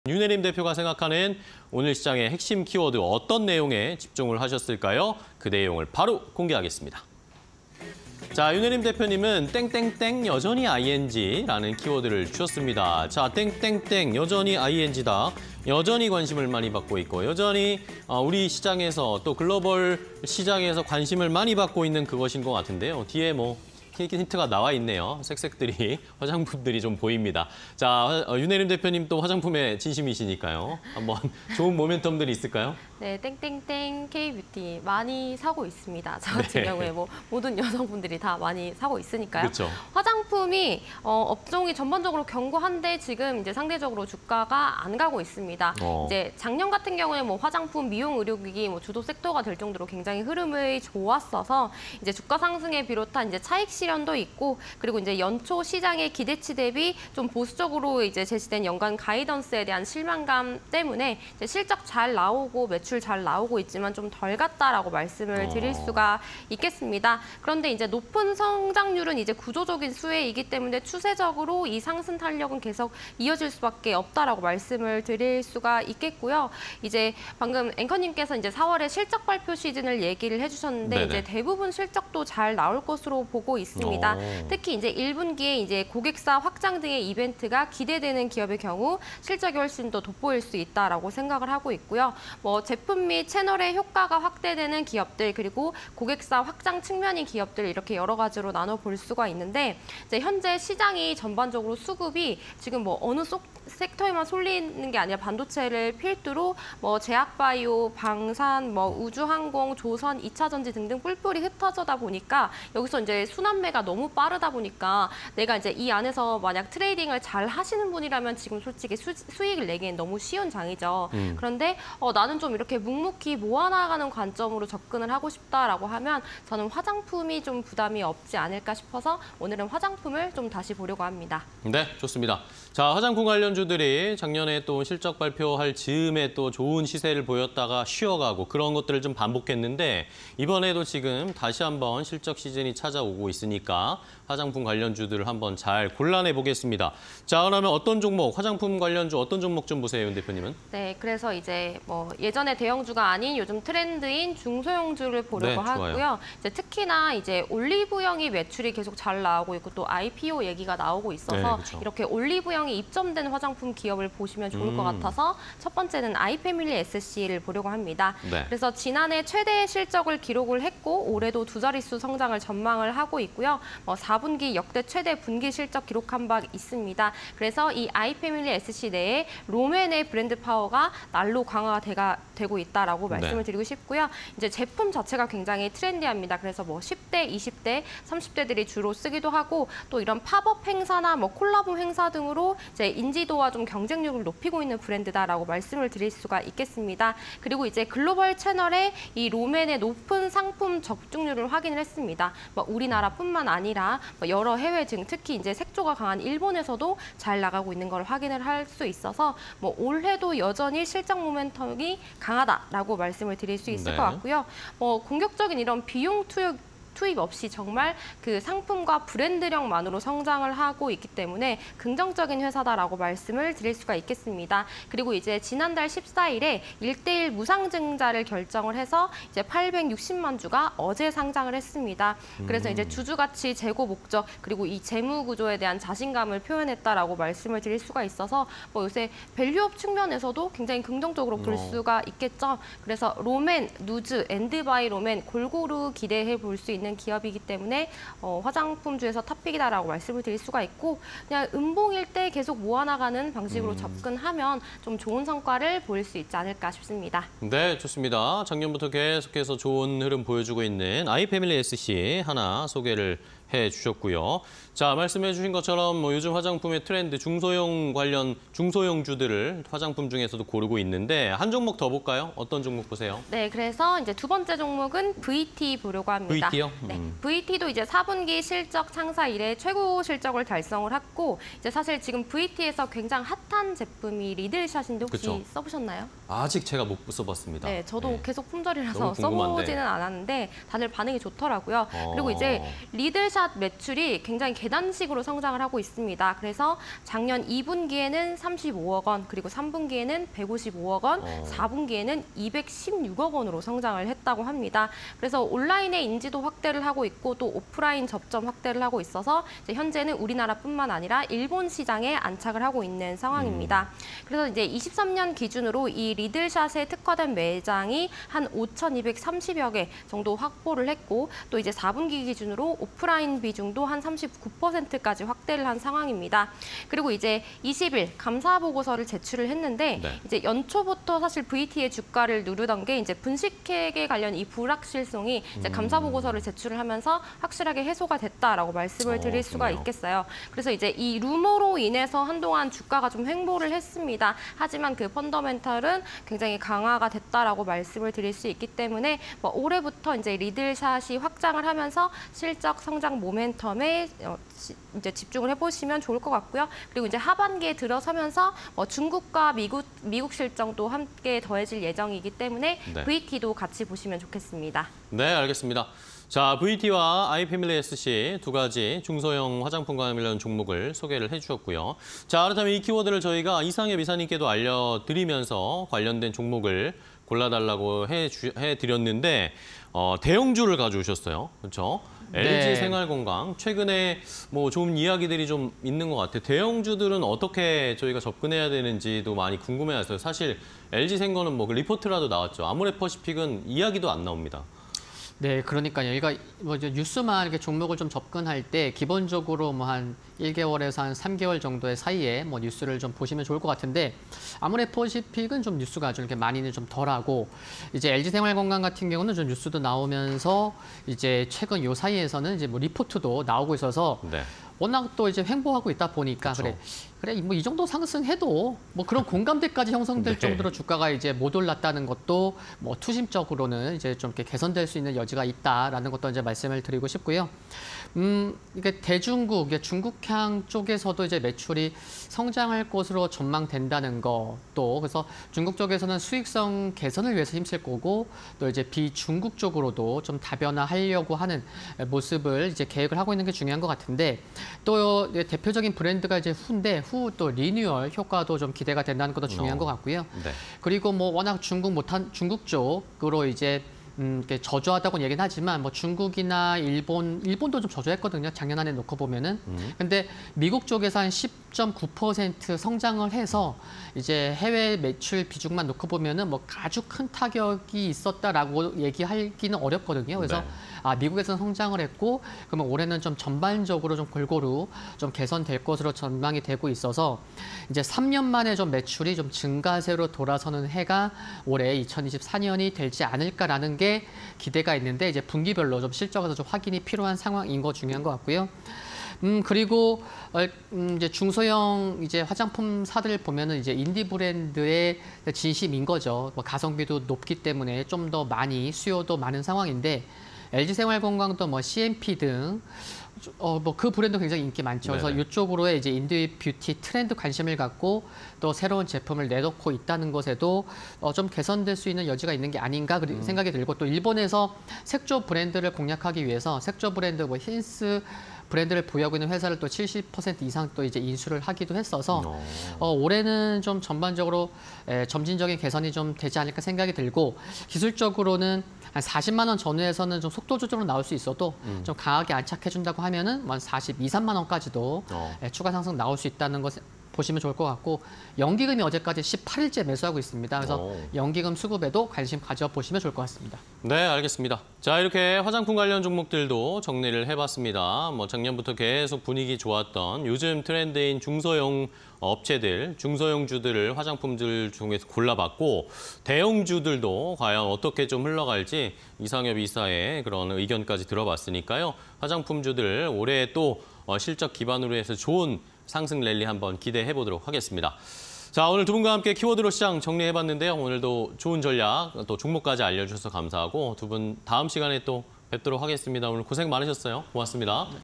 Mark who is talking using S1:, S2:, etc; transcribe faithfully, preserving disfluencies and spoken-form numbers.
S1: 윤혜림 대표가 생각하는 오늘 시장의 핵심 키워드 어떤 내용에 집중을 하셨을까요? 그 내용을 바로 공개하겠습니다. 자, 윤혜림 대표님은 땡땡땡 여전히 아이엔지라는 키워드를 주셨습니다. 자, 땡땡땡 여전히 아이엔지다. 여전히 관심을 많이 받고 있고 여전히 우리 시장에서 또 글로벌 시장에서 관심을 많이 받고 있는 그것인 것 같은데요. 뒤에 뭐 힌트가 나와 있네요. 색색들이, 화장품들이 좀 보입니다. 자, 윤혜림 대표님 또 화장품에 진심이시니까요. 한번 좋은 모멘텀들이 있을까요?
S2: 네, 땡땡땡 K뷰티 많이 사고 있습니다. 저 같은 네. 경우에 뭐 모든 여성분들이 다 많이 사고 있으니까요.
S1: 그렇죠.
S2: 화장품이 어, 업종이 전반적으로 견고한데 지금 이제 상대적으로 주가가 안 가고 있습니다. 어. 이제 작년 같은 경우에 뭐 화장품, 미용, 의료기기 뭐 주도 섹터가 될 정도로 굉장히 흐름이 좋았어서 이제 주가 상승에 비롯한 이제 차익 실현도 있고 그리고 이제 연초 시장의 기대치 대비 좀 보수적으로 이제 제시된 연간 가이던스에 대한 실망감 때문에 이제 실적 잘 나오고 매출 잘 나오고 있지만 좀 덜 갔다라고 말씀을 드릴 수가 있겠습니다. 그런데 이제 높은 성장률은 이제 구조적인 수혜이기 때문에 추세적으로 이 상승 탄력은 계속 이어질 수밖에 없다라고 말씀을 드릴 수가 있겠고요. 이제 방금 앵커님께서 이제 사월에 실적 발표 시즌을 얘기를 해주셨는데 네네. 이제 대부분 실적도 잘 나올 것으로 보고 있습니다. 오. 특히 이제 일 분기에 이제 고객사 확장 등의 이벤트가 기대되는 기업의 경우 실적이 훨씬 더 돋보일 수 있다라고 생각을 하고 있고요. 뭐 제품 및 채널의 효과가 확대되는 기업들 그리고 고객사 확장 측면인 기업들 이렇게 여러 가지로 나눠볼 수가 있는데 이제 현재 시장이 전반적으로 수급이 지금 뭐 어느 속 섹터에만 쏠리는 게 아니라 반도체를 필두로 뭐 제약바이오, 방산, 뭐 우주항공, 조선, 이차 전지 등등 뿔뿔이 흩어져다 보니까 여기서 이제 순환매가 너무 빠르다 보니까 내가 이제 이 안에서 만약 트레이딩을 잘 하시는 분이라면 지금 솔직히 수, 수익을 내기엔 너무 쉬운 장이죠. 음. 그런데 어, 나는 좀 이렇게 묵묵히 모아나가는 관점으로 접근을 하고 싶다라고 하면 저는 화장품이 좀 부담이 없지 않을까 싶어서 오늘은 화장품을 좀 다시 보려고 합니다.
S1: 네, 좋습니다. 자, 화장품 관련주들이 작년에 또 실적 발표할 즈음에 또 좋은 시세를 보였다가 쉬어가고 그런 것들을 좀 반복했는데 이번에도 지금 다시 한번 실적 시즌이 찾아오고 있으니까 화장품 관련주들을 한번 잘 골라내 보겠습니다. 자, 그러면 어떤 종목, 화장품 관련주 어떤 종목 좀 보세요, 윤 대표님은?
S2: 네, 그래서 이제 뭐 예전에 대형주가 아닌 요즘 트렌드인 중소형주를 보려고 네, 하고요. 이제 특히나 이제 올리브영이 매출이 계속 잘 나오고 있고 또 아이피오 얘기가 나오고 있어서 네, 그렇죠. 이렇게 올리브영이 입점된 화장품 기업을 보시면 좋을 음. 것 같아서 첫 번째는 아이패밀리 에스씨를 보려고 합니다. 네. 그래서 지난해 최대 실적을 기록을 했고 올해도 두 자릿수 성장을 전망을 하고 있고요. 뭐 사 분기 역대 최대 분기 실적 기록한 바 있습니다. 그래서 이 아이패밀리 에스씨 내에 롬앤의 브랜드 파워가 날로 강화가 되고 있다라고 말씀을 네. 드리고 싶고요. 이제 제품 자체가 굉장히 트렌디합니다. 그래서 뭐 십 대, 이십 대, 삼십 대들이 주로 쓰기도 하고 또 이런 팝업 행사나 뭐 콜라보 행사 등으로 이제 인지도와 좀 경쟁력을 높이고 있는 브랜드다라고 말씀을 드릴 수가 있겠습니다. 그리고 이제 글로벌 채널에 이 롬앤의 높은 상품 적중률을 확인을 했습니다. 뭐 우리나라뿐만 아니라 뭐 여러 해외 등 특히 이제 색조가 강한 일본에서도 잘 나가고 있는 걸 확인을 할 수 있어서 뭐 올해도 여전히 실적 모멘텀이 강하다라고 말씀을 드릴 수 있을 네. 것 같고요. 뭐 공격적인 이런 비용 투여 투입 없이 정말 그 상품과 브랜드력만으로 성장을 하고 있기 때문에 긍정적인 회사다라고 말씀을 드릴 수가 있겠습니다. 그리고 이제 지난달 십사 일에 일 대 일 무상증자를 결정을 해서 이제 팔백육십만 주가 어제 상장을 했습니다. 그래서 음. 이제 주주가치 재고 목적 그리고 이 재무 구조에 대한 자신감을 표현했다라고 말씀을 드릴 수가 있어서 뭐 요새 밸류업 측면에서도 굉장히 긍정적으로 볼 수가 있겠죠. 그래서 롬앤, 누즈, 엔드바이 롬앤 골고루 기대해 볼 수 있는 있는 기업이기 때문에 어, 화장품주에서 탑픽이다라고 말씀을 드릴 수가 있고 그냥 음봉일 때 계속 모아나가는 방식으로 음. 접근하면 좀 좋은 성과를 보일 수 있지 않을까 싶습니다.
S1: 네, 좋습니다. 작년부터 계속해서 좋은 흐름 보여주고 있는 아이패밀리 에스씨 하나 소개를 해주셨고요. 자, 말씀해 주신 것처럼 뭐 요즘 화장품의 트렌드 중소형 관련 중소형주들을 화장품 중에서도 고르고 있는데 한 종목 더 볼까요? 어떤 종목 보세요?
S2: 네, 그래서 이제 두 번째 종목은 브이티 보려고 합니다.
S1: 브이티요?
S2: 네,
S1: 음.
S2: 브이티도 이제 사 분기 실적 창사 이래 최고 실적을 달성을 했고 이제 사실 지금 브이티에서 굉장히 핫한 제품이 리들샷인데 혹시 그쵸? 써보셨나요?
S1: 아직 제가 못 써봤습니다.
S2: 네, 저도 네. 계속 품절이라서 써보지는 않았는데 다들 반응이 좋더라고요. 어... 그리고 이제 리들샷 리들샷 매출이 굉장히 계단식으로 성장을 하고 있습니다. 그래서 작년 이 분기에는 삼십오억 원, 그리고 삼 분기에는 백오십오억 원,
S1: 어.
S2: 사 분기에는 이백십육억 원으로 성장을 했다고 합니다. 그래서 온라인의 인지도 확대를 하고 있고 또 오프라인 접점 확대를 하고 있어서 이제 현재는 우리나라뿐만 아니라 일본 시장에 안착을 하고 있는 상황입니다. 음. 그래서 이제 이십삼 년 기준으로 이 리들샷에 특화된 매장이 한 오천이백삼십여 개 정도 확보를 했고 또 이제 사 분기 기준으로 오프라인 비중도 한 삼십구 퍼센트까지 확대를 한 상황입니다. 그리고 이제 이십 일 감사 보고서를 제출을 했는데
S1: 네.
S2: 이제 연초부터 사실 브이티의 주가를 누르던 게 이제 분식회계 관련 이 불확실성이 이제 감사 보고서를 제출을 하면서 확실하게 해소가 됐다라고 말씀을 드릴
S1: 어,
S2: 수가
S1: 좋네요.
S2: 있겠어요. 그래서 이제 이 루머로 인해서 한동안 주가가 좀 횡보를 했습니다. 하지만 그 펀더멘탈은 굉장히 강화가 됐다라고 말씀을 드릴 수 있기 때문에 뭐 올해부터 이제 리들샷이 확장을 하면서 실적 성장 모멘텀에 어, 시, 이제 집중을 해보시면 좋을 것 같고요. 그리고 이제 하반기에 들어서면서 뭐 중국과 미국 미국 실정도 함께 더해질 예정이기 때문에
S1: 네.
S2: 브이티도 같이 보시면 좋겠습니다.
S1: 네, 알겠습니다. 자, 브이티와 아이패밀리 에스씨 두 가지 중소형 화장품과 관련 종목을 소개를 해주셨고요. 자, 그렇다면 이 키워드를 저희가 이상엽 이사님께도 알려드리면서 관련된 종목을 골라달라고 해주, 해드렸는데 어, 대형주를 가져오셨어요. 그렇죠?
S3: 네.
S1: 엘지생활건강, 최근에 뭐 좋은 이야기들이 좀 있는 것 같아요. 대형주들은 어떻게 저희가 접근해야 되는지도 많이 궁금해하세요. 사실 엘지생거는 뭐 리포트라도 나왔죠. 아모레퍼시픽은 이야기도 안 나옵니다.
S3: 네, 그러니까요. 이거 뭐 이제 뉴스만 이렇게 종목을 좀 접근할 때 기본적으로 뭐 한 일 개월에서 한 삼 개월 정도의 사이에 뭐 뉴스를 좀 보시면 좋을 것 같은데 아모레퍼시픽은 좀 뉴스가 좀 이렇게 많이는 좀 덜하고 이제 엘지생활건강 같은 경우는 좀 뉴스도 나오면서 이제 최근 요 사이에서는 이제 뭐 리포트도 나오고 있어서
S1: 네.
S3: 워낙 또 이제 횡보하고 있다 보니까
S1: 그쵸.
S3: 그래 그래 뭐 이 정도 상승해도 뭐 그런 공감대까지 형성될
S1: 네.
S3: 정도로 주가가 이제 못 올랐다는 것도 뭐 투심적으로는 이제 좀 이렇게 개선될 수 있는 여지가 있다라는 것도 이제 말씀을 드리고 싶고요. 음 이게 대중국, 이게 중국향 쪽에서도 이제 매출이 성장할 것으로 전망된다는 거, 또 그래서 중국 쪽에서는 수익성 개선을 위해서 힘쓸 거고 또 이제 비중국 쪽으로도 좀 다변화하려고 하는 모습을 이제 계획을 하고 있는 게 중요한 것 같은데 또 대표적인 브랜드가 이제 후인데 후 또 리뉴얼 효과도 좀 기대가 된다는 것도 중요한
S1: 어.
S3: 것 같고요.
S1: 네.
S3: 그리고 뭐 워낙 중국 못한 중국 쪽으로 이제 음, 이렇게 저조하다고는 얘기는 하지만 뭐 중국이나 일본, 일본도 좀 저조했거든요. 작년 안에 놓고 보면은.
S1: 음.
S3: 근데 미국 쪽에서 한 십 점 구 퍼센트 성장을 해서 이제 해외 매출 비중만 놓고 보면은 뭐 아주 큰 타격이 있었다라고 얘기하기는 어렵거든요. 그래서
S1: 네.
S3: 아, 미국에서는 성장을 했고 그러면 올해는 좀 전반적으로 좀 골고루 좀 개선될 것으로 전망이 되고 있어서 이제 삼 년 만에 좀 매출이 좀 증가세로 돌아서는 해가 올해 이천이십사 년이 될지 않을까라는 게 기대가 있는데 이제 분기별로 좀 실적에서 좀 확인이 필요한 상황인 거 중요한 것 같고요. 음 그리고 어, 음, 이제 중소형 이제 화장품사들 보면은 이제 인디 브랜드의 진심인 거죠. 뭐 가성비도 높기 때문에 좀 더 많이 수요도 많은 상황인데 엘지생활건강도 뭐 씨엠피 등 어, 뭐 그 브랜드 굉장히 인기 많죠. 그래서
S1: 네네.
S3: 이쪽으로의 이제 인디 뷰티 트렌드 관심을 갖고 또 새로운 제품을 내놓고 있다는 것에도 어, 좀 개선될 수 있는 여지가 있는 게 아닌가 그리-
S1: 음.
S3: 생각이 들고 또 일본에서 색조 브랜드를 공략하기 위해서 색조 브랜드 뭐 힌스 브랜드를 보유하고 있는 회사를 또 칠십 퍼센트 이상 또 이제 인수를 하기도 했어서
S1: 어.
S3: 어, 올해는 좀 전반적으로 에, 점진적인 개선이 좀 되지 않을까 생각이 들고 기술적으로는 한 사십만 원 전후에서는 좀 속도 조절로 나올 수 있어도
S1: 음.
S3: 좀 강하게 안착해준다고 하면은 한 사십이, 삼만 원까지도
S1: 어.
S3: 에, 추가 상승 나올 수 있다는 것 보시면 좋을 것 같고 연기금이 어제까지 십팔 일째 매수하고 있습니다. 그래서
S1: 오.
S3: 연기금 수급에도 관심 가져보시면 좋을 것 같습니다.
S1: 네, 알겠습니다. 자, 이렇게 화장품 관련 종목들도 정리를 해봤습니다. 뭐 작년부터 계속 분위기 좋았던 요즘 트렌드인 중소형 업체들, 중소형주들을 화장품들 중에서 골라봤고 대형주들도 과연 어떻게 좀 흘러갈지 이상엽 이사의 그런 의견까지 들어봤으니까요. 화장품주들 올해 또 어, 실적 기반으로 해서 좋은 상승 랠리 한번 기대해 보도록 하겠습니다. 자, 오늘 두 분과 함께 키워드로 시장 정리해봤는데요. 오늘도 좋은 전략, 또 종목까지 알려주셔서 감사하고 두 분 다음 시간에 또 뵙도록 하겠습니다. 오늘 고생 많으셨어요. 고맙습니다.